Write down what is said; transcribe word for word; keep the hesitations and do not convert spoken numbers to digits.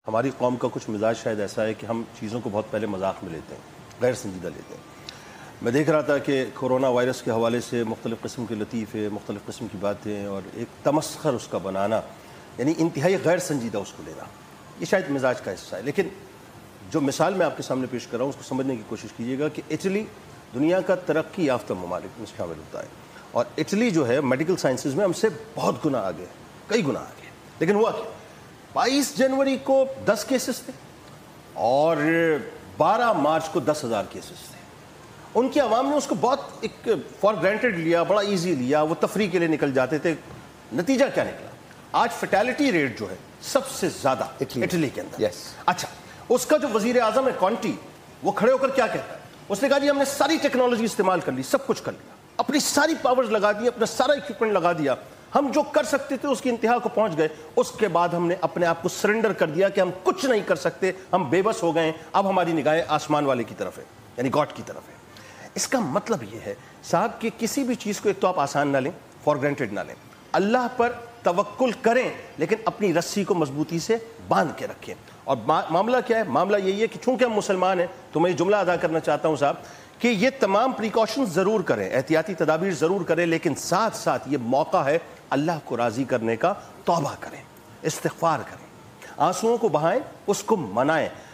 ہماری قوم کا کچھ مزاج شاید ایسا ہے کہ ہم چیزوں کو بہت پہلے مذاق میں لیتے ہیں, غیر سنجیدہ لیتے ہیں. میں دیکھ رہا تھا کہ کورونا وائرس کے حوالے سے مختلف قسم کے لطیفے, مختلف قسم کی باتیں اور ایک تمسخر اس کا بنانا, یعنی انتہائی غیر سنجیدہ اس کو لینا, یہ شاید مزاج کا حصہ ہے. لیکن جو مثال میں آپ کے سامنے پیش کر رہا ہوں اس کو سمجھنے کی کوشش کیجیے گا کہ اٹلی دنیا کا ترقی یافتہ ممالک میں شامل ہوتا ہے, اور اٹلی جو ہے میڈیکل سائنسز میں ہم سے بہت گنا آگے, کئی گنا آگے. لیکن ہوا کیا, بائیس جنوری کو دس کیسز تھے اور بارہ مارچ کو دس ہزار کیسز تھے. ان کی عوام نے اس کو بہت ایک فار گرانٹیڈ لیا, بڑا ایزی لیا, وہ تفریح کے لیے نکل جاتے تھے. نتیجہ کیا نکلا, آج فیٹیلٹی ریٹ جو ہے سب سے زیادہ اٹلی کے اندر. yes. اچھا, اس کا جو وزیر اعظم ہے کانٹی, وہ کھڑے ہو کر کیا کہتا ہے, اس نے کہا جی ہم نے ساری ٹیکنالوجی استعمال کر لی, سب کچھ کر لیا, اپنی ساری پاورز لگا دی, اپنا سارا اکوپمنٹ لگا دیا, ہم جو کر سکتے تھے اس کی انتہا کو پہنچ گئے. اس کے بعد ہم نے اپنے آپ کو سرنڈر کر دیا کہ ہم کچھ نہیں کر سکتے, ہم بے بس ہو گئے ہیں, اب ہماری نگاہیں آسمان والے کی طرف ہے, یعنی گاڈ کی طرف ہے. اس کا مطلب یہ ہے صاحب کہ کسی بھی چیز کو ایک تو آپ آسان نہ لیں, فار گرانٹیڈ نہ لیں, اللہ پر توکل کریں لیکن اپنی رسی کو مضبوطی سے باندھ کے رکھیں. اور معاملہ کیا ہے, معاملہ یہی ہے کہ چونکہ ہم مسلمان ہیں تو میں یہ جملہ ادا کرنا چاہتا ہوں صاحب کہ یہ تمام پریکاشنز ضرور کریں, احتیاطی تدابیر ضرور کریں, لیکن ساتھ ساتھ یہ موقع ہے اللہ کو راضی کرنے کا. توبہ کریں, استغفار کریں, آنسوؤں کو بہائیں, اس کو منائیں.